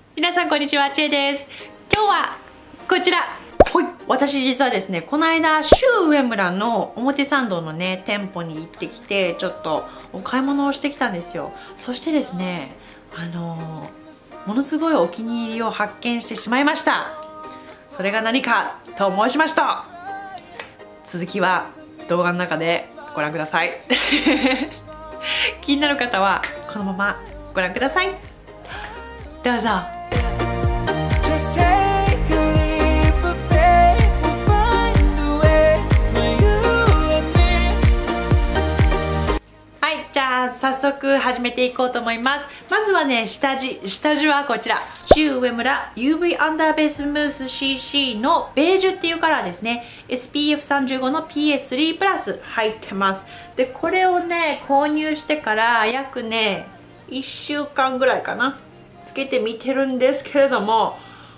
皆さんこんにちは、ちえです。今日はこちら、私実はですね、この間シュウ上村の表参道のね店舗に行ってきて、ちょっとお買い物をしてきたんですよ。そしてですね、ものすごいお気に入りを発見してしまいました。それが何かと申しますと、続きは動画の中でご覧ください。気になる方はこのままご覧ください。どうぞ。はい、じゃあ早速始めていこうと思います。まずはね、下地はこちら、シュウ上村 UV アンダーベーススムース CC のベージュっていうカラーですね。 SPF35 の PS3 プラス入ってます。でこれをね購入してから約ね1週間ぐらいかなつけてみてるんですけれども、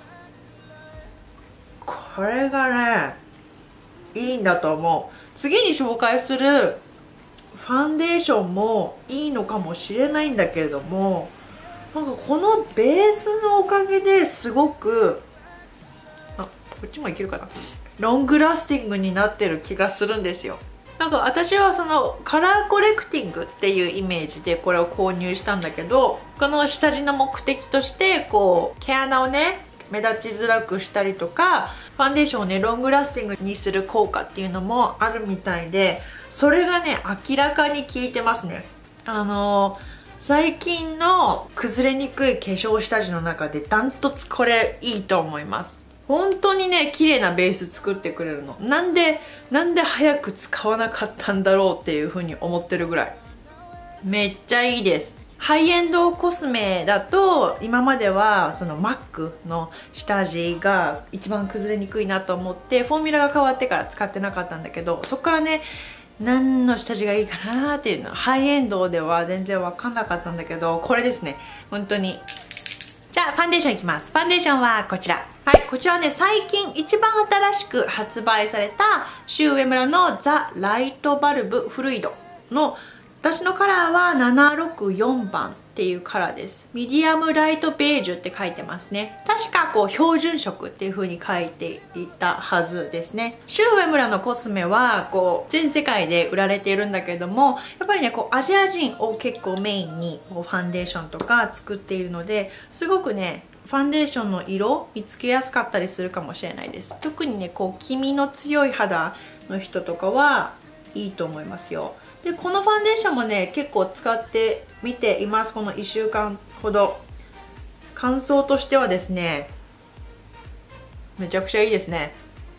これがねいいんだと思う。次に紹介するファンデーションもいいのかもしれないんだけれども、なんかこのベースのおかげですごく、こっちもいけるかな、ロングラスティングになってる気がするんですよ。なんか私はそのカラーコレクティングっていうイメージでこれを購入したんだけど、この下地の目的としてこう毛穴をね目立ちづらくしたりとか、ファンデーションをねロングラスティングにする効果っていうのもあるみたいで、それがね明らかに効いてますね。最近の崩れにくい化粧下地の中でダントツこれいいと思います。本当にね綺麗なベース作ってくれるの。なんで早く使わなかったんだろうっていう風に思ってるぐらいめっちゃいいです。ハイエンドコスメだと今まではその MAC の下地が一番崩れにくいなと思ってフォーミュラが変わってから使ってなかったんだけど、そこからね何の下地がいいかなっていうのハイエンドでは全然分かんなかったんだけど、これですね本当に。じゃあファンデーションいきます。ファンデーションはこちら。はい、こちらはね最近一番新しく発売されたシュウ上村のザ・ライトバルブフルイドの、私のカラーは764番っていうカラーです。ミディアムライトベージュって書いてますね。確かこう標準色っていう風に書いていたはずですね。シュウ上村のコスメはこう全世界で売られているんだけれども、やっぱりねこうアジア人を結構メインにこうファンデーションとか作っているので、すごくねファンデーションの色見つけやすかったりするかもしれないです。特にねこう黄身の強い肌の人とかはいいと思いますよ。でこのファンデーションもね結構使ってみています。この1週間ほど感想としてはですね、めちゃくちゃいいですね。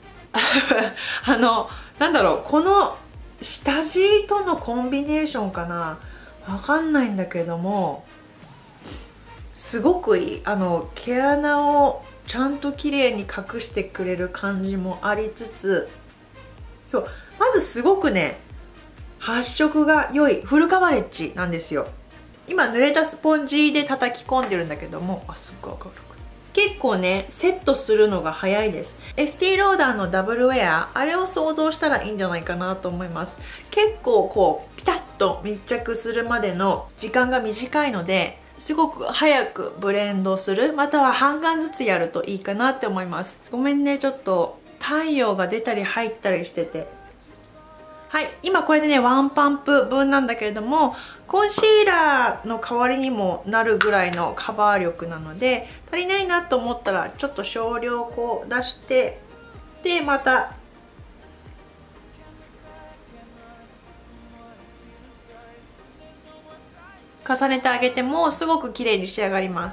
なんだろう、この下地とのコンビネーションかな、わかんないんだけどもすごくいい。毛穴をちゃんと綺麗に隠してくれる感じもありつつ、そうまずすごくね発色が良いフルカバレッジなんですよ。今濡れたスポンジで叩き込んでるんだけども、すっごい明るく結構ねセットするのが早いです。エスティローダーのダブルウェア、あれを想像したらいいんじゃないかなと思います。結構こうピタッと密着するまでの時間が短いので、すごく早くブレンドする、または半眼ずつやるといいかなって思います。ごめんね、ちょっと太陽が出たり入ったりしてて。はい、今これでねワンパンプ分なんだけれども、コンシーラーの代わりにもなるぐらいのカバー力なので、足りないなと思ったらちょっと少量こう出して、でまた重ねてあげてもすごく綺麗に仕上がります。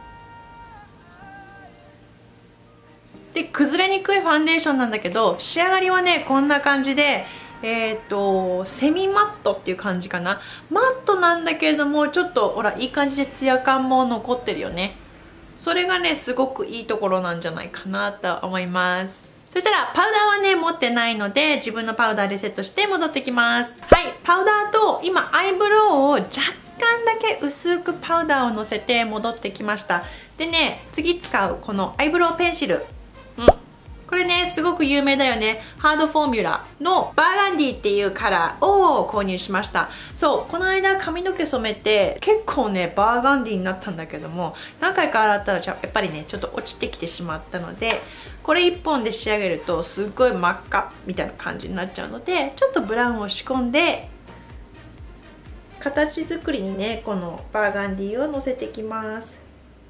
で崩れにくいファンデーションなんだけど、仕上がりはねこんな感じで、セミマットっていう感じかな。マットなんだけれどもちょっとほらいい感じでツヤ感も残ってるよね。それがねすごくいいところなんじゃないかなと思います。そしたらパウダーはね持ってないので自分のパウダーでセットして戻ってきます。はい、パウダーと今アイブロウを若干だけ薄くパウダーをのせて戻ってきました。でね次使うこのアイブロウペンシル、 これねすごく有名だよね。ハードフォーミュラのバーガンディっていうカラーを購入しました。そうこの間髪の毛染めて結構ねバーガンディになったんだけども、何回か洗ったらやっぱりねちょっと落ちてきてしまったので、これ1本で仕上げるとすっごい真っ赤みたいな感じになっちゃうので、ちょっとブラウンを仕込んで形作りにねこのバーガンディをのせていきます。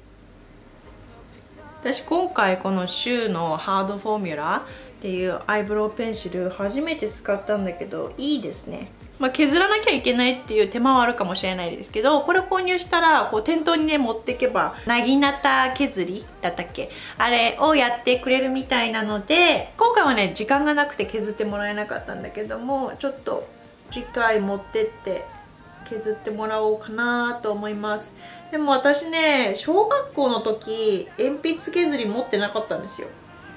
私今回このシューのハードフォーミュラっていうアイブロウペンシル初めて使ったんだけど、いいですね。削らなきゃいけないっていう手間はあるかもしれないですけど、これ購入したらこう店頭にね持っていけばなぎなた削りだったっけ、あれをやってくれるみたいなので、今回はね時間がなくて削ってもらえなかったんだけども、ちょっと次回持ってって削ってもらおうかなと思います。でも私ね小学校の時鉛筆削り持ってなかったんですよ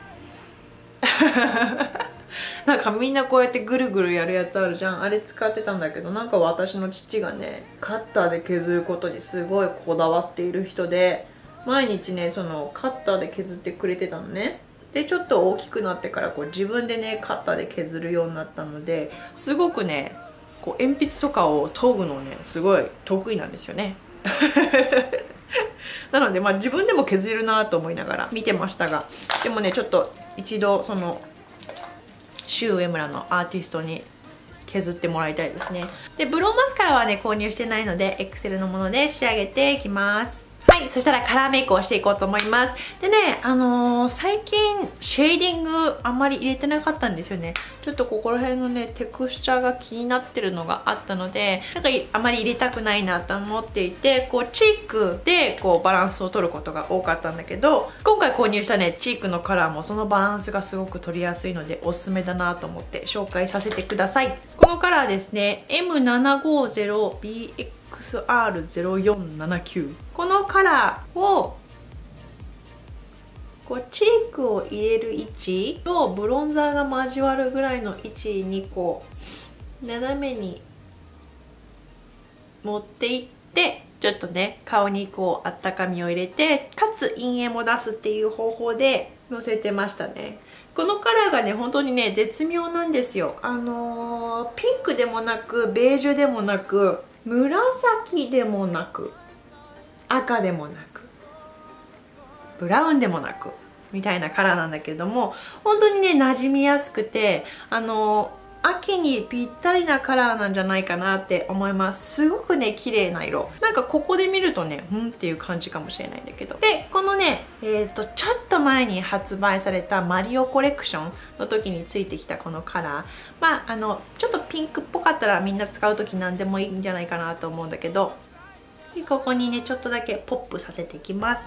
なんかみんなこうやってぐるぐるやるやつあるじゃん、あれ使ってたんだけど、なんか私の父がねカッターで削ることにすごいこだわっている人で、毎日ねそのカッターで削ってくれてたのね。でちょっと大きくなってからこう自分でねカッターで削るようになったので、すごくねこう鉛筆とかを研ぐのねすごい得意なんですよねなので自分でも削れるなと思いながら見てましたが、でもねちょっと一度そのシュー上村のアーティストに削ってもらいたいですね。でブローマスカラはね購入してないのでエクセルのもので仕上げていきます。はい、そしたらカラーメイクをしていこうと思います。でね、最近シェーディングあんまり入れてなかったんですよね。ちょっとここら辺のねテクスチャーが気になってるのがあったので、なんかあまり入れたくないなと思っていて、こうチークでこうバランスを取ることが多かったんだけど、今回購入したねチークのカラーもそのバランスがすごく取りやすいのでおすすめだなと思って紹介させてください。このカラーですね、 M750BXR0479、このカラーをこうチークを入れる位置とブロンザーが交わるぐらいの位置にこう斜めに持っていって、ちょっとね顔にこうあったかみを入れて、かつ陰影も出すっていう方法でのせてましたね。このカラーがね本当にね絶妙なんですよ。ピンクでもなくベージュでもなく紫でもなく赤でもなくブラウンでもなくみたいなカラーなんだけれども、本当にね馴染みやすくて秋にぴったりなカラーなんじゃないかなって思います。すごくね綺麗な色、なんかここで見るとねっていう感じかもしれないんだけど、でこのねちょっと前に発売されたマリオコレクションの時についてきたこのカラー、ちょっとピンクっぽかったらみんな使う時何でもいいんじゃないかなと思うんだけど、でここにねちょっとだけポップさせていきます。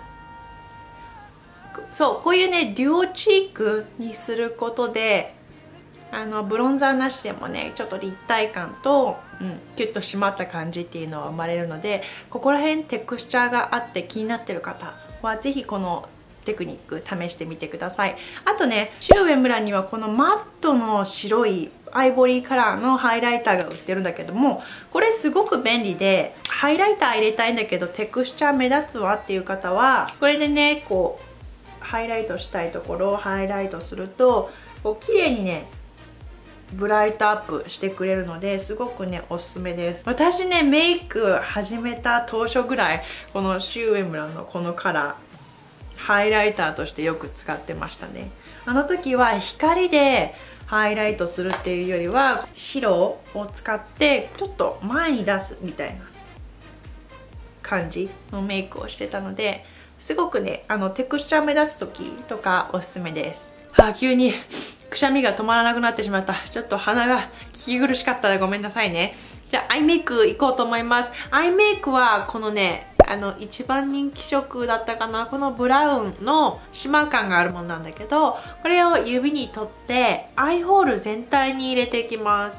そうこういうねデュオチークにすることでブロンザーなしでもねちょっと立体感と、キュッと締まった感じっていうのは生まれるので、ここら辺テクスチャーがあって気になってる方は是非このテクニック試してみてください。あとねシューウェムラにはこのマットの白いアイボリーカラーのハイライターが売ってるんだけども、これすごく便利で、ハイライター入れたいんだけどテクスチャー目立つわっていう方はこれでねこうハイライトしたいところをハイライトするとこう綺麗にねブライトアップしてくれるので、すごくねおすすめです。私ねメイク始めた当初ぐらいこのシューウェムラのこのカラーハイライターとしてよく使ってましたね。あの時は光でハイライトするっていうよりは白を使ってちょっと前に出すみたいな感じのメイクをしてたので、すごくねテクスチャー目立つ時とかおすすめです。急にくしゃみが止まらなくなってしまった。ちょっと鼻が聞き苦しかったらごめんなさいね。じゃあアイメイクいこうと思います。アイメイクはこのね一番人気色だったかな、このブラウンの島感があるものなんだけど、これを指に取ってアイホール全体に入れていきます。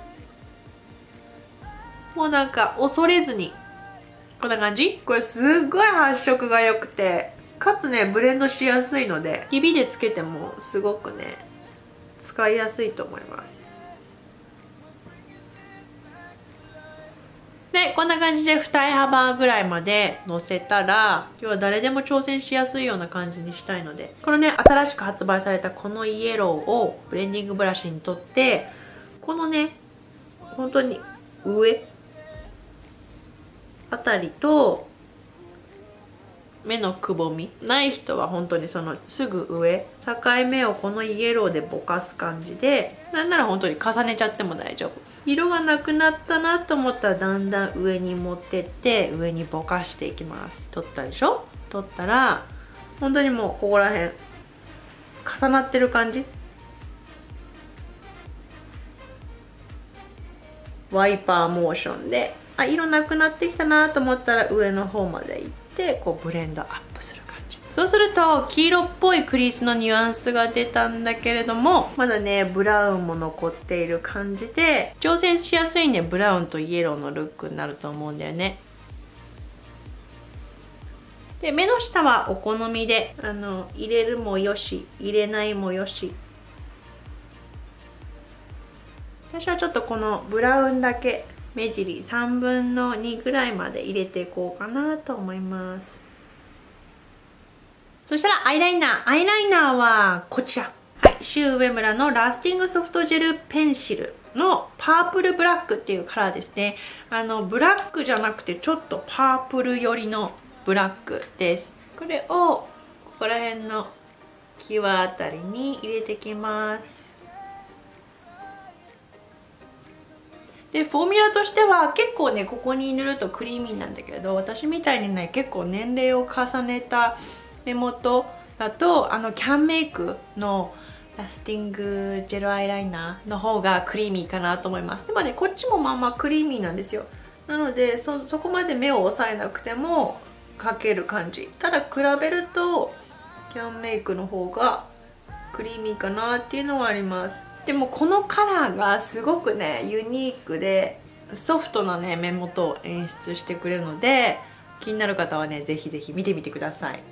もうなんか恐れずにこんな感じ。これすっごい発色が良くて、かつねブレンドしやすいので指でつけてもすごくね使いやすいと思います。 でこんな感じで二重幅ぐらいまでのせたら、今日は誰でも挑戦しやすいような感じにしたいので、このね新しく発売されたこのイエローをブレンディングブラシに取って、このね本当に上あたりと目のくぼみない人は本当にそのすぐ上境目をこのイエローでぼかす感じで、なんなら本当に重ねちゃっても大丈夫。色がなくなったなと思ったらだんだん上に持ってって上にぼかしていきます。取ったでしょ。取ったら本当にもうここら辺重なってる感じ。ワイパーモーションで色なくなってきたなと思ったら上の方まで行ってこうブレンドアップする感じ。そうすると黄色っぽいクリースのニュアンスが出たんだけれども、まだねブラウンも残っている感じで、挑戦しやすいねブラウンとイエローのルックになると思うんだよね。で目の下はお好みで入れるもよし入れないもよし。私はちょっとこのブラウンだけ目尻3分の2ぐらいまで入れていこうかなと思います。そしたらアイライナーはこちら、はい、シュウ上村のラスティングソフトジェルペンシルのパープルブラックっていうカラーですね。ブラックじゃなくてちょっとパープル寄りのブラックです。これをここら辺の際あたりに入れてきます。でフォーミュラとしては結構ねここに塗るとクリーミーなんだけれど、私みたいにね結構年齢を重ねた目元だとキャンメイクのラスティングジェルアイライナーの方がクリーミーかなと思います。でもねこっちもまあまあクリーミーなんですよ。なのでそこまで目を押さえなくても描ける感じ。ただ比べるとキャンメイクの方がクリーミーかなっていうのはあります。でもこのカラーがすごくねユニークでソフトなね目元を演出してくれるので、気になる方はねぜひぜひ見てみてください。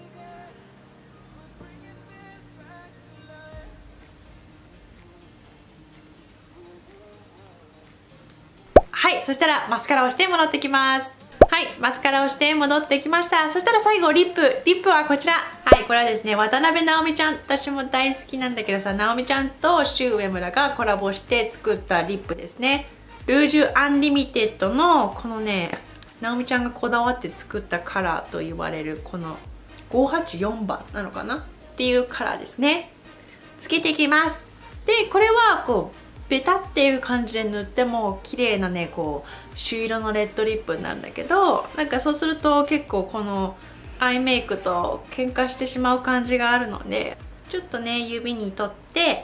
はい、そしたらマスカラをして戻ってきます。はい、マスカラをして戻ってきました。そしたら最後リップはこちら。はい、これはですね渡辺直美ちゃん、私も大好きなんだけどさ、直美ちゃんとシュウ上村がコラボして作ったリップですね。ルージュアンリミテッドのこのね直美ちゃんがこだわって作ったカラーと言われるこの584番なのかなっていうカラーですね。つけていきます。でこれはこうベタっていう感じで塗っても綺麗なねこう朱色のレッドリップなんだけど、なんかそうすると結構このアイメイクと喧嘩してしまう感じがあるので、ちょっとね指に取って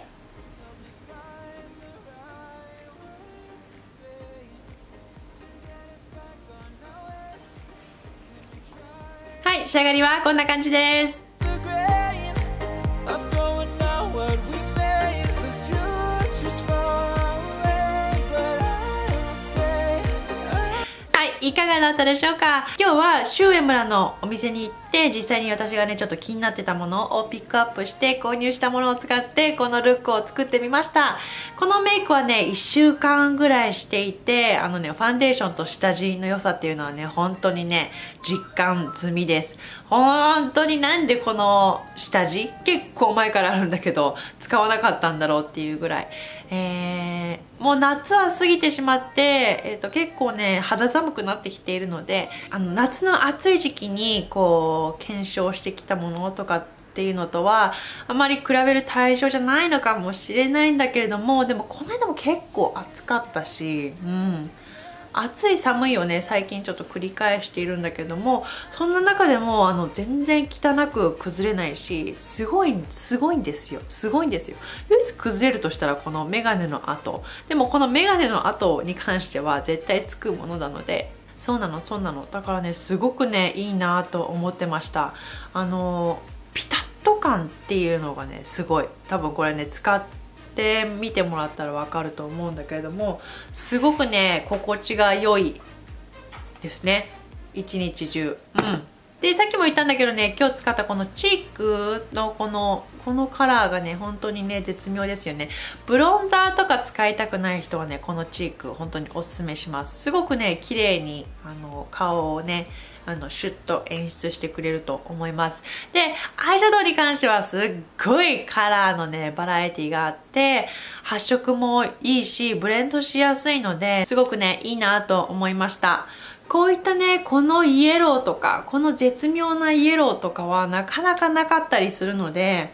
はい、仕上がりはこんな感じです。いかがだったでしょうか。今日はシュウエムラのお店に行って実際に私がねちょっと気になってたものをピックアップして購入したものを使ってこのルックを作ってみました。このメイクはね1週間ぐらいしていて、ファンデーションと下地の良さっていうのはね本当にね実感済みです。本当になんでこの下地結構前からあるんだけど使わなかったんだろうっていうぐらい、もう夏は過ぎてしまって、結構ね肌寒くなってきているので、夏の暑い時期にこう検証してきたものとかっていうのとはあまり比べる対象じゃないのかもしれないんだけれども、でもこの間も結構暑かったし、暑い寒いをね最近ちょっと繰り返しているんだけども、そんな中でも全然汚く崩れないし、すごいんですよ。唯一崩れるとしたらこのメガネの跡。でもこのメガネの跡に関しては絶対つくものなので、そうなのだからねすごくねいいなと思ってました。ピタッと感っていうのがねすごい、多分これね使って見てもらったらわかると思うんだけれども、すごくね心地が良いですね。一日中でさっきも言ったんだけどね、今日使ったこのチークのこのカラーがね本当にね絶妙ですよね。ブロンザーとか使いたくない人はねこのチーク本当におすすめします。すごくね綺麗に顔をねシュッと演出してくれると思います。でアイシャドウに関してはすっごいカラーのねバラエティがあって、発色もいいしブレンドしやすいのですごくねいいなと思いました。こういったねこのイエローとかこの絶妙なイエローとかはなかなかなかったりするので、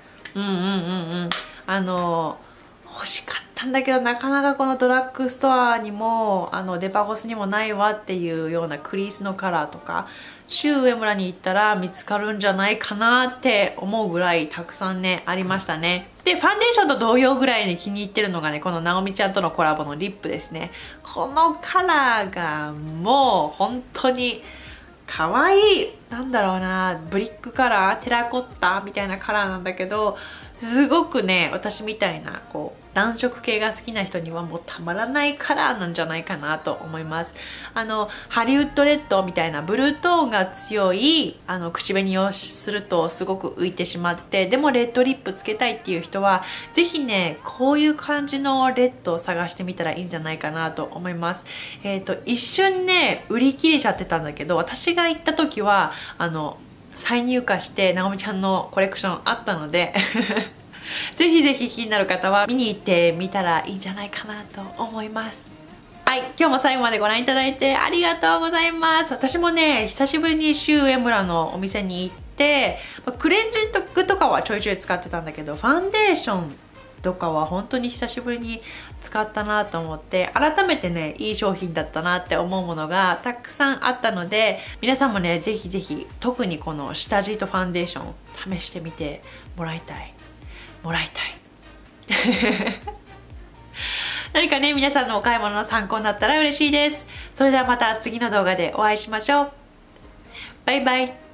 欲しかったんだけどなかなかこのドラッグストアにもデパコスにもないわっていうようなクリースのカラーとか、シュウエムラに行ったら見つかるんじゃないかなって思うぐらいたくさんねありましたね。でファンデーションと同様ぐらいに気に入ってるのがねこのナオミちゃんとのコラボのリップですね。このカラーがもう本当に可愛い、なんだろうな、ブリックカラー、テラコッタみたいなカラーなんだけど、すごくね私みたいなこう暖色系が好きな人にはもうたまらないカラーなんじゃないかなと思います。ハリウッドレッドみたいなブルートーンが強い口紅をするとすごく浮いてしまって、でもレッドリップつけたいっていう人はぜひねこういう感じのレッドを探してみたらいいんじゃないかなと思います。一瞬ね売り切れちゃってたんだけど、私が行った時は再入荷してナオミちゃんのコレクションあったのでぜひぜひ気になる方は見に行ってみたらいいんじゃないかなと思います。はい、今日も最後までご覧いただいてありがとうございます。私もね久しぶりにシュウエムラのお店に行って、クレンジングとかはちょいちょい使ってたんだけど、ファンデーションとかは本当に久しぶりに使ったなと思って、改めてねいい商品だったなって思うものがたくさんあったので、皆さんもねぜひぜひ特にこの下地とファンデーション試してみてもらいたい何かね皆さんのお買い物の参考になったら嬉しいです。それではまた次の動画でお会いしましょう。バイバイ。